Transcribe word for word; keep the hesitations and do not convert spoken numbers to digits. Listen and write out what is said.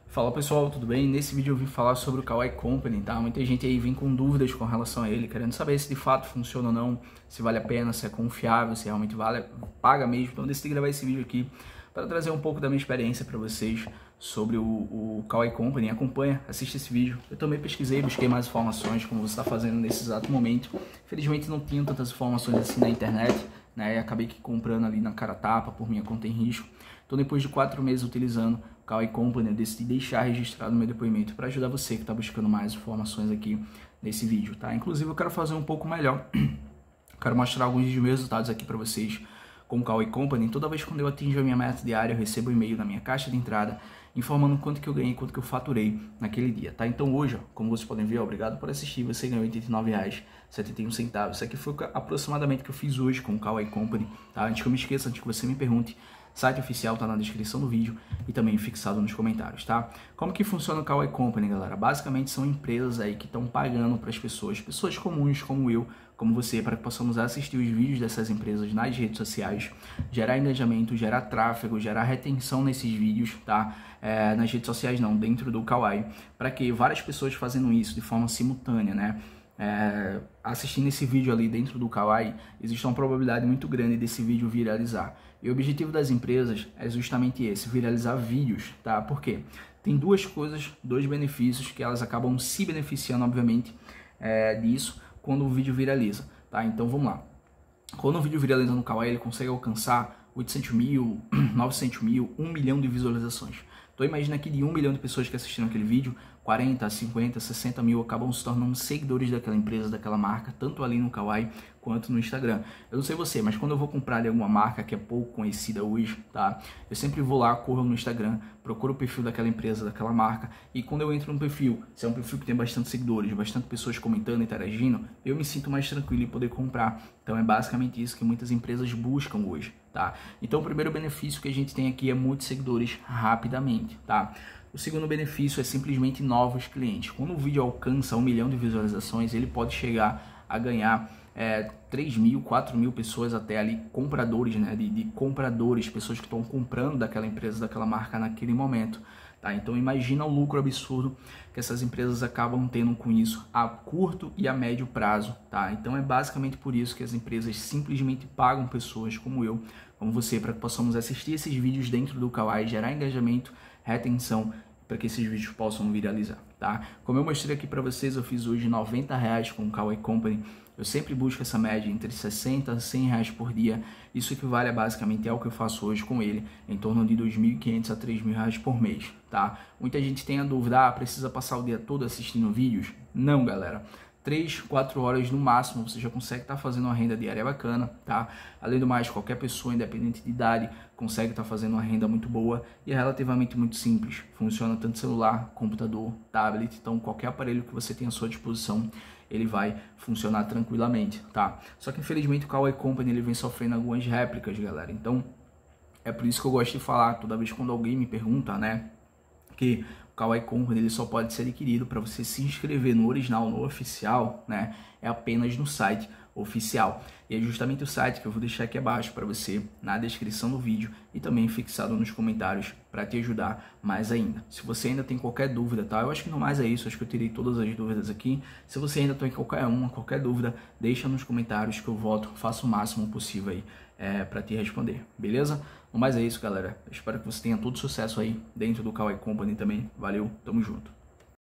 Fala pessoal, tudo bem? Nesse vídeo eu vim falar sobre o Kawaii Company, tá? Muita gente aí vem com dúvidas com relação a ele, querendo saber se de fato funciona ou não, se vale a pena, se é confiável, se realmente vale, paga mesmo. Então eu decidi gravar esse vídeo aqui para trazer um pouco da minha experiência para vocês sobre o, o Kawaii Company. Acompanha, assiste esse vídeo. Eu também pesquisei, busquei mais informações, como você está fazendo nesse exato momento. Infelizmente não tinha tantas informações assim na internet, né? E acabei que comprando ali na cara tapa, por minha conta em risco. Então depois de quatro meses utilizando o Kawaii Company, eu decidi deixar registrado meu depoimento para ajudar você que está buscando mais informações aqui nesse vídeo, tá? Inclusive eu quero fazer um pouco melhor. Quero mostrar alguns dos meus resultados aqui para vocês com o Kawaii Company. Toda vez quando eu atingo a minha meta diária, eu recebo um e-mail na minha caixa de entrada informando quanto que eu ganhei, quanto que eu faturei naquele dia, tá? Então hoje, ó, como vocês podem ver, obrigado por assistir, você ganhou oitenta e nove reais e setenta e um centavos. Isso aqui foi aproximadamente o que eu fiz hoje com o Kawaii Company, tá? Antes que eu me esqueça, antes que você me pergunte, site oficial tá na descrição do vídeo e também fixado nos comentários, tá? Como que funciona o Kawaii Company, galera? Basicamente são empresas aí que estão pagando para as pessoas, pessoas comuns como eu, como você, para que possamos assistir os vídeos dessas empresas nas redes sociais, gerar engajamento, gerar tráfego, gerar retenção nesses vídeos, tá? É, nas redes sociais não, dentro do Kawaii, para que várias pessoas fazendo isso de forma simultânea, né? É, assistindo esse vídeo ali dentro do Kawaii, existe uma probabilidade muito grande desse vídeo viralizar. E o objetivo das empresas é justamente esse, viralizar vídeos, tá? Por quê? Tem duas coisas, dois benefícios que elas acabam se beneficiando, obviamente, é, disso quando o vídeo viraliza, tá? Então vamos lá. Quando o vídeo viraliza no Kawaii, ele consegue alcançar oitocentos mil, novecentos mil, um milhão de visualizações. Então imagina que de um milhão de pessoas que assistiram aquele vídeo, quarenta, cinquenta, sessenta mil acabam se tornando seguidores daquela empresa, daquela marca, tanto ali no Kawaii quanto no Instagram. Eu não sei você, mas quando eu vou comprar ali alguma marca que é pouco conhecida hoje, tá? Eu sempre vou lá, corro no Instagram, procuro o perfil daquela empresa, daquela marca, e quando eu entro no perfil, se é um perfil que tem bastante seguidores, bastante pessoas comentando, interagindo, eu me sinto mais tranquilo em poder comprar. Então é basicamente isso que muitas empresas buscam hoje, tá? Então o primeiro benefício que a gente tem aqui é muitos seguidores rapidamente, tá? O segundo benefício é simplesmente novos clientes. Quando o vídeo alcança um milhão de visualizações, ele pode chegar a ganhar é, três mil, quatro mil pessoas até ali, compradores, né? De, de compradores, pessoas que estão comprando daquela empresa, daquela marca naquele momento. Tá? Então imagina o lucro absurdo que essas empresas acabam tendo com isso a curto e a médio prazo. Tá? Então é basicamente por isso que as empresas simplesmente pagam pessoas como eu, como você, para que possamos assistir esses vídeos dentro do Kawaii, gerar engajamento, retenção, para que esses vídeos possam viralizar, tá? Como eu mostrei aqui para vocês, eu fiz hoje noventa reais com o Kawaii Company. Eu sempre busco essa média entre sessenta a cem reais por dia. Isso equivale a basicamente ao que eu faço hoje com ele, em torno de dois mil e quinhentos a três mil reais por mês, tá? Muita gente tem a dúvida, ah, precisa passar o dia todo assistindo vídeos? Não, galera. três, quatro horas no máximo, você já consegue estar fazendo uma renda diária bacana, tá? Além do mais, qualquer pessoa, independente de idade, consegue estar fazendo uma renda muito boa e é relativamente muito simples. Funciona tanto celular, computador, tablet, então qualquer aparelho que você tenha à sua disposição, ele vai funcionar tranquilamente, tá? Só que infelizmente o Kawaii Company ele vem sofrendo algumas réplicas, galera. Então é por isso que eu gosto de falar, toda vez quando alguém me pergunta, né, que o Kawaii Company ele só pode ser adquirido para você se inscrever no original, no oficial, né? É apenas no site oficial. E é justamente o site que eu vou deixar aqui abaixo para você, na descrição do vídeo e também fixado nos comentários para te ajudar mais ainda. Se você ainda tem qualquer dúvida, tá? Eu acho que no mais é isso, acho que eu tirei todas as dúvidas aqui. Se você ainda tem qualquer uma, qualquer dúvida, deixa nos comentários que eu volto, faço o máximo possível aí é, para te responder, beleza? No mais é isso, galera. Eu espero que você tenha todo sucesso aí dentro do Kawaii Company também. Valeu, tamo junto.